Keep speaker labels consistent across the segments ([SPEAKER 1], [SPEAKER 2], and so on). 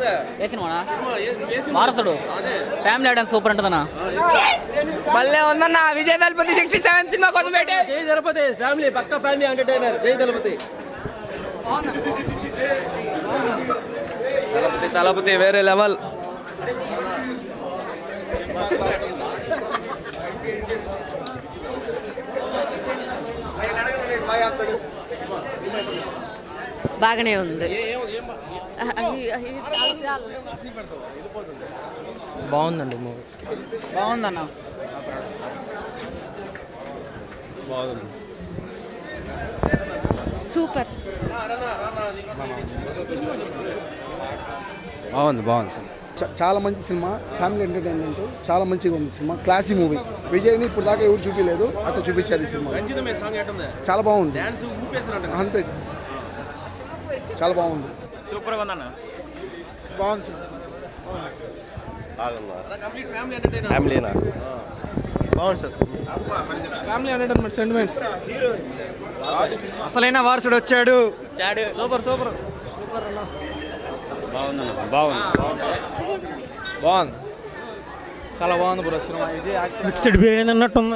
[SPEAKER 1] ఏ సినిమానా? వారసుడు family audience super ఉంటుందన్నా.
[SPEAKER 2] భలే ఉందన్న. విజయ్ దళపతి 67 సినిమా కోసం పెట్టే.
[SPEAKER 3] జై దళపతి ఫ్యామిలీ పక్కా ఫ్యామిలీ ఎంటర్టైనర్. జై దళపతి.
[SPEAKER 4] తలపతి వేరే లెవెల్.
[SPEAKER 5] బాగానే ఉంది.
[SPEAKER 3] బాగుందండి మూవీ.
[SPEAKER 2] బాగుందన్న.
[SPEAKER 3] బాగుంది.
[SPEAKER 5] సూపర్.
[SPEAKER 6] బాగుంది సార్. చాలా మంచి సినిమా, ఫ్యామిలీ ఎంటర్టైన్మెంట్, చాలా మంచిగా ఉంది సినిమా. Classy movie. విజయ్ని ఇప్పుడు దాకా ఎవరు చూపించలేదు, అట్లా చూపించారు ఈ సినిమా. చాలా బాగుంది. అంతే, చాలా బాగుంది.
[SPEAKER 1] సూపర్ గా ఉందన్న.
[SPEAKER 6] బాగుంది సార్.
[SPEAKER 7] ఫ్యామిలీనా బాగుంది సార్.
[SPEAKER 3] Family entertainment sentiments.
[SPEAKER 7] అసలైన వారసుడు వచ్చాడు.
[SPEAKER 3] Super super.
[SPEAKER 4] బాగుంది.
[SPEAKER 3] చాలా బాగుంది బ్రో సినిమా. విజయ్
[SPEAKER 1] మిక్స్డ్ బిర్యానీ అన్నట్టుంది.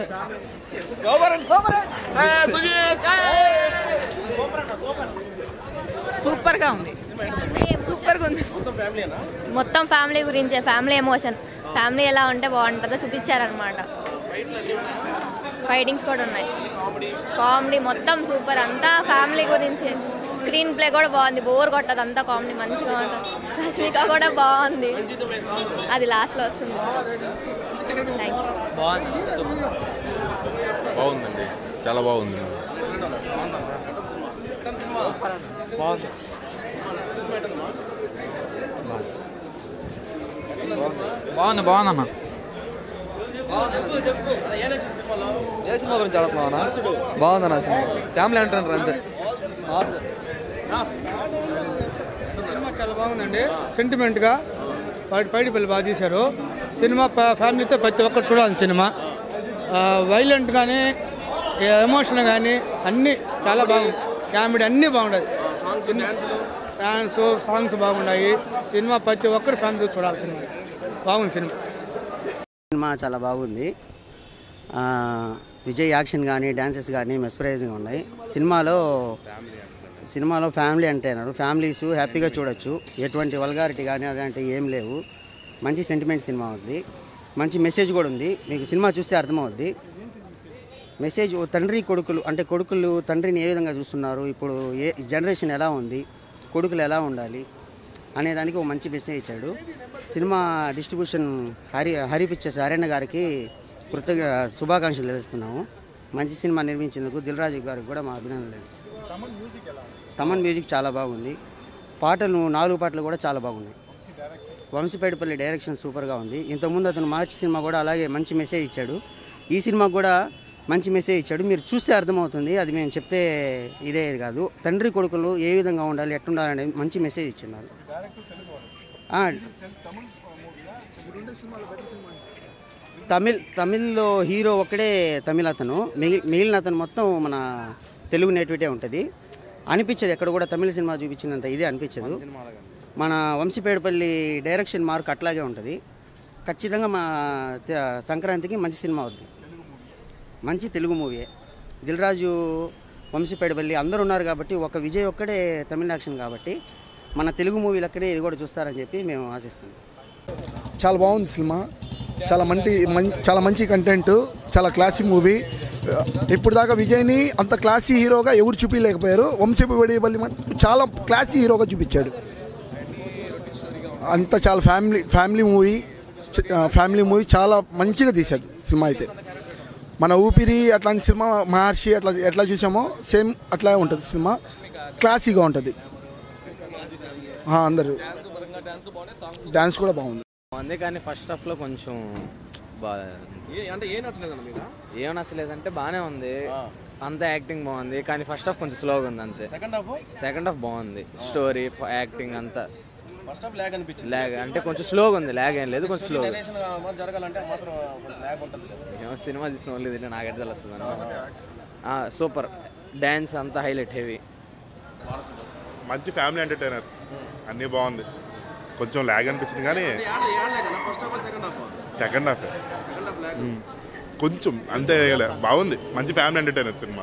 [SPEAKER 5] సూపర్ గా ఉంది. సూపర్ గా ఉంది. మొత్తం ఫ్యామిలీ గురించే, ఫ్యామిలీ ఎమోషన్, ఫ్యామిలీ ఎలా ఉంటే బాగుంటుందో చూపించారనమాట. ఫైటింగ్స్ కూడా ఉన్నాయి, కామెడీ మొత్తం సూపర్. అంతా ఫ్యామిలీ గురించి. స్క్రీన్ ప్లే కూడా బాగుంది, బోర్ కొట్టదు, అంతా కామెడీ మంచిగా ఉంటుంది. రష్మిక కూడా బాగుంది, అది లాస్ట్లో వస్తుంది. Thank you.
[SPEAKER 4] బాగుందండి, చాలా బాగుంది.
[SPEAKER 1] బాగుందన్న.
[SPEAKER 4] ఏ సినిమా గురించి అడుగుతున్నావా? బాగుందన్న సినిమా. ఫ్యామిలీ అంటారు అంతే.
[SPEAKER 3] సినిమా చాలా బాగుందండి. సెంటిమెంట్గా పైడి పిల్లలు బాగా తీశారు సినిమా. ఫ్యామిలీతో ప్రతి ఒక్కరు చూడాలి సినిమా. వైలెంట్ కానీ ఎమోషన్ కానీ అన్నీ చాలా బాగుంది. కామెడీ అన్నీ బాగుంటాయి. డాన్స్ సాంగ్స్ బాగున్నాయి. సినిమా ప్రతి ఒక్కరు ఫ్యామిలీ చూడాలి సినిమా. బాగుంది
[SPEAKER 8] సినిమా చాలా బాగుంది. విజయ్ యాక్షన్ కానీ డ్యాన్సెస్ కానీ మెస్పరైజింగ్ ఉన్నాయి. సినిమాలో ఫ్యామిలీ అంటున్నారు. ఫ్యామిలీస్ హ్యాపీగా చూడొచ్చు. ఎటువంటి వల్గారిటీ కానీ అదంటే ఏం లేవు. మంచి సెంటిమెంట్ సినిమా ఉంది. మంచి మెసేజ్ కూడా ఉంది. మీకు సినిమా చూస్తే అర్థమవుద్ది. మెసేజ్ తండ్రి కొడుకులు, అంటే కొడుకులు తండ్రిని ఏ విధంగా చూస్తున్నారు, ఇప్పుడు ఏ జనరేషన్ ఎలా ఉంది, కొడుకులు ఎలా ఉండాలి అనేదానికి ఒక మంచి మెసేజ్ ఇచ్చాడు. సినిమా డిస్ట్రిబ్యూషన్ హరి పిక్చర్స్ అరణ్య గారికి శుభాకాంక్షలు తెలుస్తున్నాము. మంచి సినిమా నిర్మించేందుకు దిల్ రాజు గారికి కూడా మా అభినందనలు తెలుసు. తమన్ మ్యూజిక్ చాలా బాగుంది. పాటలు 4 పాటలు కూడా చాలా బాగున్నాయి. వంశీపేటపల్లి డైరెక్షన్ సూపర్గా ఉంది. ఇంతకుముందు అతను మార్చి సినిమా కూడా అలాగే మంచి మెసేజ్ ఇచ్చాడు. ఈ సినిమా కూడా మంచి మెసేజ్ ఇచ్చాడు. మీరు చూస్తే అర్థమవుతుంది. అది మేము చెప్తే ఇదే కాదు. తండ్రి కొడుకులు ఏ విధంగా ఉండాలి, ఎట్టుండాలి మంచి మెసేజ్ ఇచ్చినారు. తమిళ్లో హీరో ఒక్కడే తమిళ అతను, మిగిలిన అతను మొత్తం మన తెలుగు నేటివిటీ ఉంటుంది. అనిపించదు ఎక్కడ కూడా తమిళ సినిమా చూపించినంత ఇదే అనిపించదు. మన వంశీపేటపల్లి డైరెక్షన్ మార్క్ అట్లాగే ఉంటుంది. ఖచ్చితంగా మా సంక్రాంతికి మంచి సినిమా అవుతుంది. మంచి తెలుగు మూవీయే. దిల్ రాజు, వంశీపేటపల్లి అందరూ ఉన్నారు కాబట్టి, ఒక విజయ్ ఒక్కడే తమిళ యాక్షన్ కాబట్టి మన తెలుగు మూవీలు అక్కడే ఇది కూడా చూస్తారని చెప్పి మేము ఆశిస్తున్నాం.
[SPEAKER 6] చాలా బాగుంది సినిమా. చాలా మంచి కంటెంట్, చాలా క్లాసీ మూవీ. ఇప్పుడు దాకా విజయ్ని అంత క్లాసీ హీరోగా ఎవరు చూపించలేకపోయారు. వంశీపేటపల్లి చాలా క్లాసీ హీరోగా చూపించాడు. అంత చాలా ఫ్యామిలీ మూవీ చాలా మంచిగా తీశాడు సినిమా. అయితే మన ఊపిరి అట్లాంటి సినిమా, మహర్షి ఎట్లా చూసామో సేమ్ అట్లా ఉంటుంది సినిమా. క్లాసీగా ఉంటుంది. అందరూ డాన్స్ కూడా బాగుంది.
[SPEAKER 4] కానీ ఫస్ట్ హాఫ్లో కొంచెం ఏం నచ్చలేదంటే బాగానే ఉంది, అంత యాక్టింగ్ బాగుంది. కానీ ఫస్ట్ హాఫ్ కొంచెం స్లోగా ఉంది అంతే. సెకండ్ హాఫ్ బాగుంది. స్టోరీ, యాక్టింగ్ అంతా ల్యాగ్ అంటే కొంచెం స్లోగా ఉంది. ల్యాగ్ ఏం లేదు, కొంచెం స్లోగా. సినిమా తీసిన వాళ్ళు ఇది నాకు ఎట్లా తెలుస్తుంది అన్న. సూపర్. డ్యాన్స్ అంతా హైలైట్, హెవీ.
[SPEAKER 9] మంచి ఫ్యామిలీ ఎంటర్టైనర్, అన్నీ బాగుంది. కొంచెం ల్యాగ్ అనిపించింది కానీ సెకండ్ హాఫ్ కొంచెం అంతే బాగుంది. మంచి ఫ్యామిలీ ఎంటర్టైనర్ సినిమా.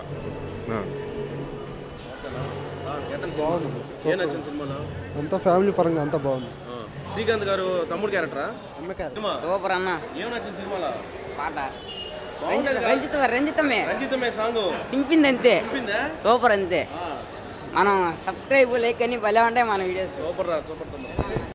[SPEAKER 6] అంతా ఫ్యామిలీ పరంగా అంతా బాగుంది.
[SPEAKER 7] శ్రీకాంత్ గారు తమ్ముడు క్యారెక్టరా?
[SPEAKER 2] సూపర్ అన్న.
[SPEAKER 7] ఏం నచ్చింది సినిమాలో?
[SPEAKER 2] పాట రంజితమే
[SPEAKER 7] సాంగ్
[SPEAKER 2] చింపింది అంతే, సూపర్ అంతే. మనం సబ్స్క్రైబ్ లైక్ అని భలే ఉంటాయి మన వీడియోస్.
[SPEAKER 7] సూపర్.